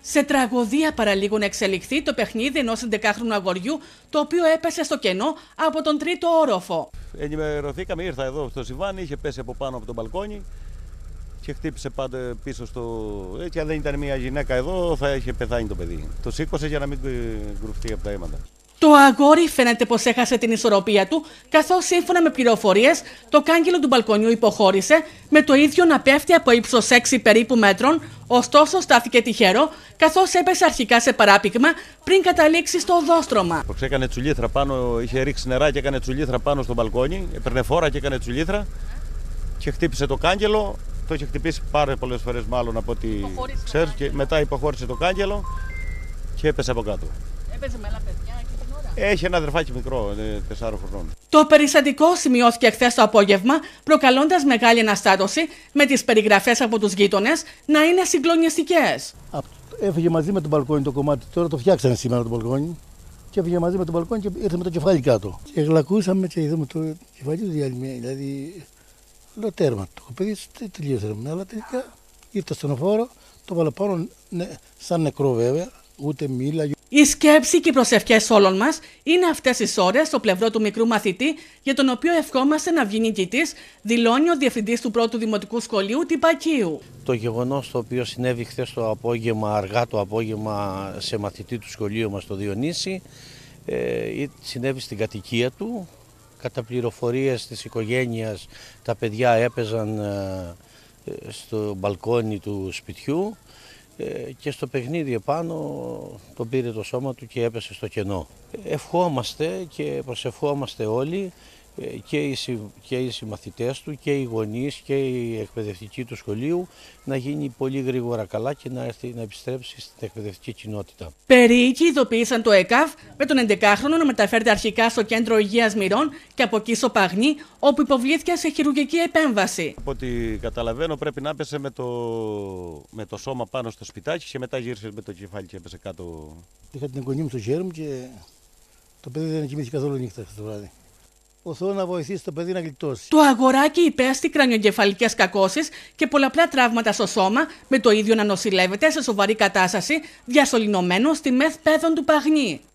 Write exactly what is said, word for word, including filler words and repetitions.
Σε τραγωδία παραλίγο να εξελιχθεί το παιχνίδι ενός έντεκάχρονου αγοριού, το οποίο έπεσε στο κενό από τον τρίτο όροφο. Ενημερωθήκαμε, ήρθα εδώ στο Σιβάνι, είχε πέσει από πάνω από το μπαλκόνι και χτύπησε πάντα πίσω στο. Έτσι, αν δεν ήταν μια γυναίκα εδώ, θα είχε πεθάνει το παιδί. Το σήκωσε για να μην γκρουφτεί από τα αίματα. Το αγόρι φαίνεται πως έχασε την ισορροπία του, καθώς σύμφωνα με πληροφορίες το κάγκελο του μπαλκονιού υποχώρησε, με το ίδιο να πέφτει από ύψος έξι περίπου μέτρων, ωστόσο στάθηκε τυχερό, καθώς έπεσε αρχικά σε παράπηγμα πριν καταλήξει στο οδόστρωμα. Έκανε τσουλήθρα πάνω, είχε ρίξει νερά και έκανε τσουλήθρα πάνω στο μπαλκόνι, έπαιρνε φόρα και έκανε τσουλήθρα και χτύπησε το κάγκελο. Το είχε χτυπήσει πάρα πολλές φορές, μάλλον από ό,τι ξέρεις, και μετά υποχώρησε το κάγκελο και έπεσε από κάτω. Έπαιζε με άλλα παιδιά και την ώρα. Έχει ένα αδερφάκι μικρό, τεσσάρων χρονών. Το περιστατικό σημειώθηκε χθες το απόγευμα, προκαλώντας μεγάλη αναστάτωση, με τις περιγραφές από τους γείτονες να είναι συγκλονιστικές. Έφυγε μαζί με το μπαλκόνι το κομμάτι, τώρα το φτιάξανε σήμερα το μπαλκόνι. Και έφυγε μαζί με το μπαλκόνι και ήρθε με το κεφάλι κάτω. Και γλακούσαμε και είδαμε το κεφάλι του διαλυμένο. Δηλαδή, λέω τέρμα. Το παιδί τελείωσε. Αλλά τελικά ήρθε στον οφόρο, το βάλε πάνω, ναι, σαν νεκρό βέβαια, ούτε μίλα. Η σκέψη και οι προσευχές όλων μας είναι αυτές τις ώρες στο πλευρό του μικρού μαθητή, για τον οποίο ευχόμαστε να βγει νικητής, δηλώνει ο διευθυντής του πρώτου δημοτικού σχολείου Τυπακίου. Το γεγονός το οποίο συνέβη χθες το απόγευμα, αργά το απόγευμα, σε μαθητή του σχολείου μας, το Διονύση, ε, συνέβη στην κατοικία του. Κατά πληροφορίες της οικογένειας, τα παιδιά έπαιζαν ε, στο μπαλκόνι του σπιτιού και στο παιχνίδι επάνω τον πήρε το σώμα του και έπεσε στο κενό. Ευχόμαστε και προσευχόμαστε όλοι, και οι, και οι συμμαθητές του και οι γονείς και οι εκπαιδευτικοί του σχολείου, να γίνει πολύ γρήγορα καλά και να έρθει να επιστρέψει στην εκπαιδευτική κοινότητα. Περίοικοι ειδοποίησαν το ΕΚΑΒ με τον έντεκάχρονο να μεταφέρεται αρχικά στο Κέντρο Υγείας Μυρών και από εκεί στο Παγνί, όπου υποβλήθηκε σε χειρουργική επέμβαση. Από ό,τι καταλαβαίνω, πρέπει να έπεσε με το, με το σώμα πάνω στο σπιτάκι και μετά γύρισε με το κεφάλι και έπεσε κάτω. Είχα την εγγονή μου στο χέρι μου και το παιδί δεν κοιμήθηκε καθόλου νύχτα το βράδυ. Ο Θεός να βοηθήσει το παιδί να γλιτώσει. Το αγοράκι υπέστη κρανιογκεφαλικές κακώσεις και πολλαπλά τραύματα στο σώμα, με το ίδιο να νοσηλεύεται σε σοβαρή κατάσταση, διασωληνωμένο στη ΜΕΘ Πέδων του Παγνί.